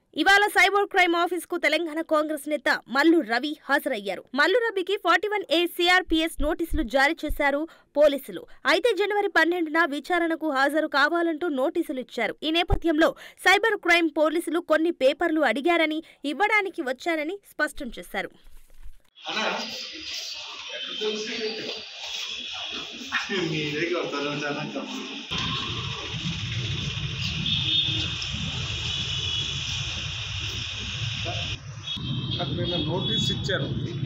ఇవాళ cyber crime office కు తెలంగాణ కాంగ్రెస్ నేత మల్లు రవి హాజరయ్యారు. మల్లు రవికి 41A CRPS నోటీసులు జారీ చేశారు పోలీసులు. అయితే జనవరి 12న విచారణకు హాజరు కావాలంటూ నోటీసులు ఇచ్చారు. ఈ నేపథ్యంలో సైబర్ క్రైమ్ పోలీసులు కొన్ని పేపర్లు అడిగారని, ఇవ్వడానికి వచ్చారని స్పష్టం చేశారు. నాకు నిన్న నోటీస్ ఇచ్చారు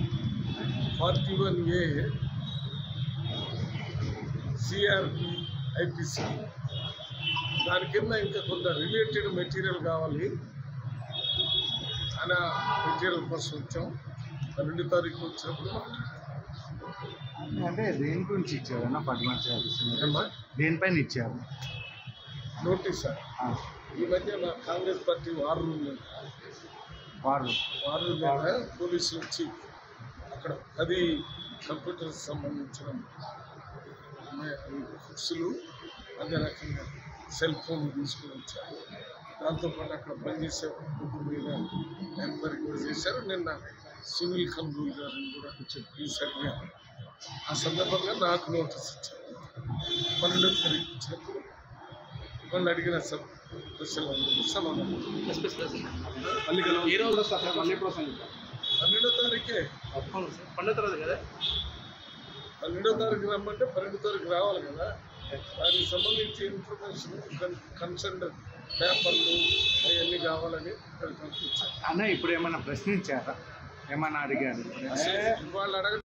41A CRPIPC. దాని కింద ఇంకా కొంత రిలేటెడ్ మెటీరియల్ కావాలి అని మెటీరియల్ కోసం వచ్చాం. 2 తారీఖు వచ్చినప్పుడు అంటే దేని గురించి ఇచ్చారు అన్న? 41 దేనిపైన ఇచ్చారు నోటీసా? ఈ మధ్య మా కాంగ్రెస్ పార్టీ వార్ రూమ్ మీద పోలీసులు వచ్చి అక్కడ 10 కంప్యూటర్స్ సంబంధించిన బుక్స్లు, అదే రకంగా సెల్ ఫోన్ తీసుకుని వచ్చారు. దాంతోపాటు అక్కడ పనిచేసే ముగ్గురు మీద ఎంక్వైరీ కూడా చేశారు. నిన్న సివిల్ కంట్రోల్ గారిని కూడా ఈసారిగా ఆ సందర్భంగా నాకు నోటీస్ ఇచ్చారు. 12వ తారీఖు వచ్చినప్పుడు వాళ్ళు అడిగిన ప్రశ్నలందరూ సమాధానం. 12వ తారీఖే 12వ తారీఖు రమ్మంటే 12వ తారీఖు రావాలి కదా. దానికి సంబంధించి ఇన్ఫర్మేషన్, కన్సర్న్ పేపర్లు అవన్నీ కావాలని ఇక్కడికి పంపించారు. అన్న ఇప్పుడు ఏమైనా ప్రశ్నించారా? ఏమైనా అడిగారు? వాళ్ళు అడగ